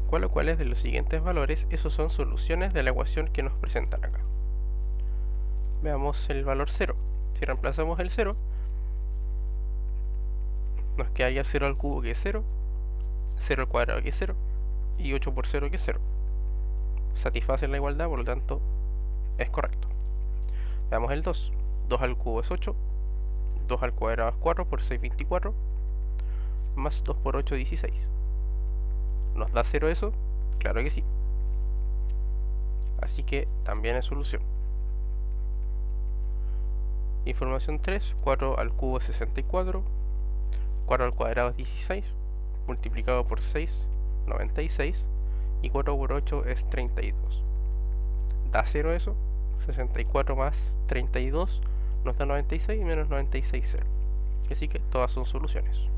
cuales de los siguientes valores, esos son soluciones de la ecuación que nos presentan acá. Veamos el valor 0. Si reemplazamos el 0, nos quedaría 0 al cubo, que es 0, 0 al cuadrado, que es 0, y 8 por 0, que es 0. Satisfacen la igualdad, por lo tanto es correcto. Veamos el 2. 2 al cubo es 8, 2 al cuadrado es 4, por 6, 24, más 2 por 8, 16. ¿Nos da 0 eso? Claro que sí. Así que también es solución. Información 3. 4 al cubo es 64, 4 al cuadrado es 16, multiplicado por 6, 96, y 4 por 8 es 32. ¿Da 0 eso? 64 más 32 nos da 96, y menos 96, 0. Así que todas son soluciones.